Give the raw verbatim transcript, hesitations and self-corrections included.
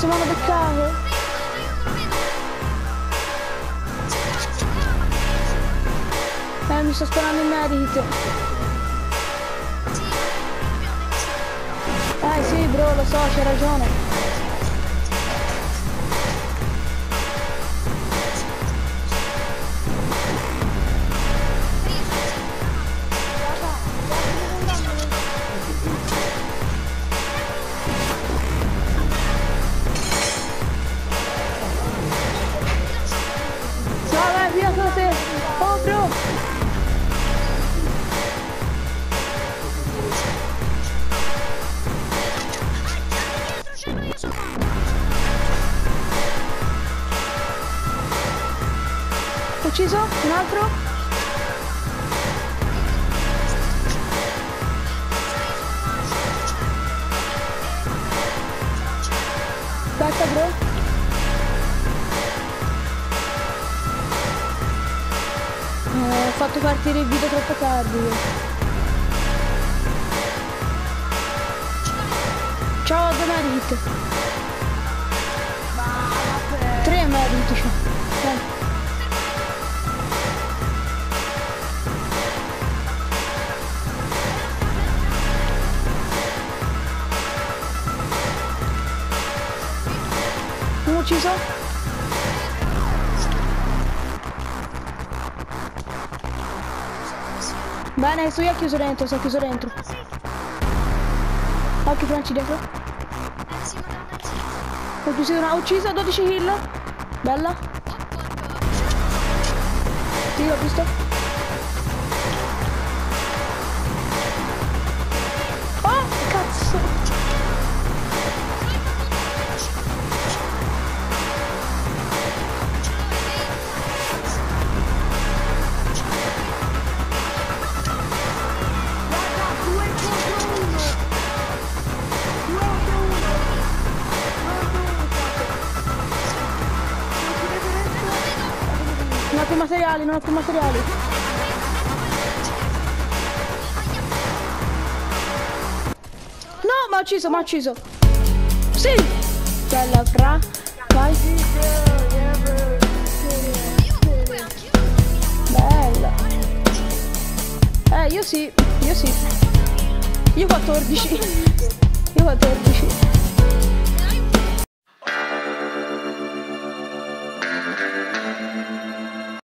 cazzo mi hanno beccato? Eh, mi sto sparando in medikit. Eh sì bro, lo so, c'hai ragione. Vai, via con te! Oh bro! Ucciso? Un altro? Aspetta bro. Eh, ho fatto partire il video troppo tardi. Ciao, due medikit. Tre medikit c'ho. Dai. Uno ucciso? Bene, sto io chiuso dentro, sono chiuso dentro. Occhio Franci dietro. Ho ucciso una, ho ucciso dodici kill. Bella. Sì, l'ho visto. Oh, cazzo. Non ho più materiali, non ho più materiali. No, ma ho ucciso, ma ho ucciso. Sì! Bella, fra. Vai. Bella. Eh, io sì, io sì. Io quattordici. Io quattordici.